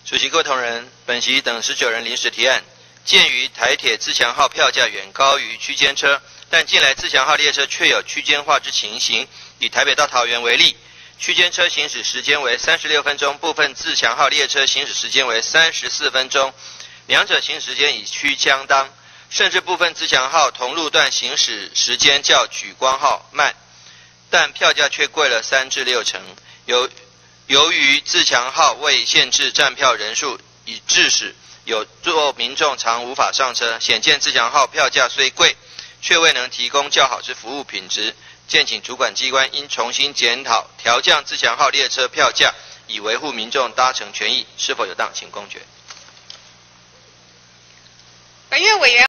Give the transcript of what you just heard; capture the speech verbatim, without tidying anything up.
主席各位同仁，本席等十九人临时提案，鉴于台铁自强号票价远高于区间车，但近来自强号列车却有区间化之情形。以台北到桃园为例，区间车行驶时间为三十六分钟，部分自强号列车行驶时间为三十四分钟，两者行驶时间已趋相当，甚至部分自强号同路段行驶时间较莒光号慢，但票价却贵了三至六成。由由于自强号未限制站票人数，以致使有座民众常无法上车，显见自强号票价虽贵，却未能提供较好之服务品质。建请主管机关应重新检讨调降自强号列车票价，以维护民众搭乘权益，是否有当？请公决。 本院委员。